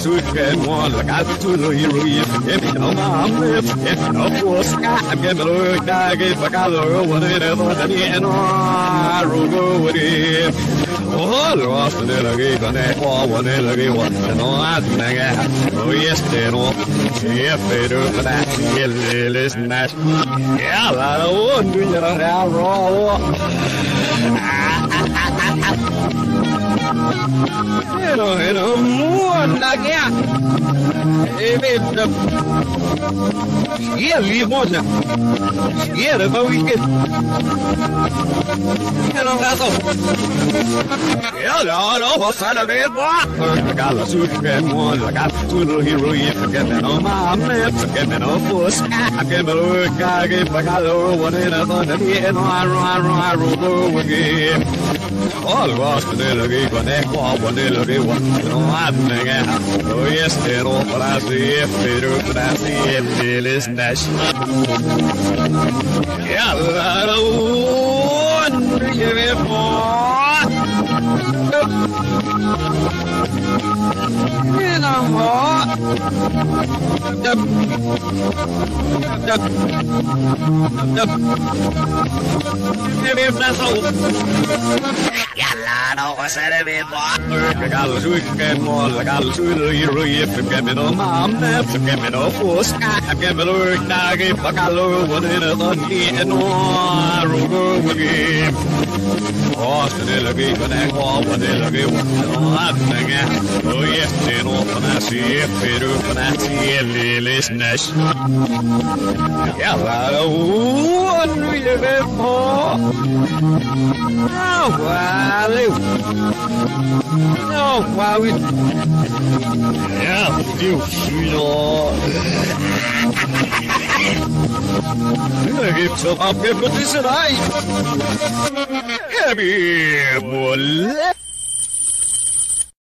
suitcase one, like I to the hero, if you know my lips, if you know for Scott, I'm getting a look, I get back out of the one and ever, and the end, I roll with it. Oh, the rest of the gate on that wall, one in the game, and all I think, oh, yes, they know, if they do for that, listen, that's, yeah, I don't do you know how raw. You know, more like that. Yeah, leave more. Yeah, the boy is. You know, that's all. Yeah, no, what's that of it? I got a suit and one. I got two little heroes. Forget me no my lips. Forget me no puss. I can't believe I get back out one in a thunder. And I roll again. All lost the little one, one little one. No, I'm oh, yes, they're all, but I see if they do, but I see if they listen. Yeah, I don't want to give it more. You know what? If that's all. Yeah, no, I said it before. I got a weekend one, I got a little hero, if you get me no mom, if you get me no force, I get me no work, I get back a low one in a thunder, and no, I roll again. Austin, it'll be when I walk, when it'll be one, oh, yes, they know when I see it, Peter, when I see it, listen, yeah, I don't want to give it more. Oh, wow. No, why we? Yeah, you sweetheart. I'm gonna give some up here, but this is I. Happy,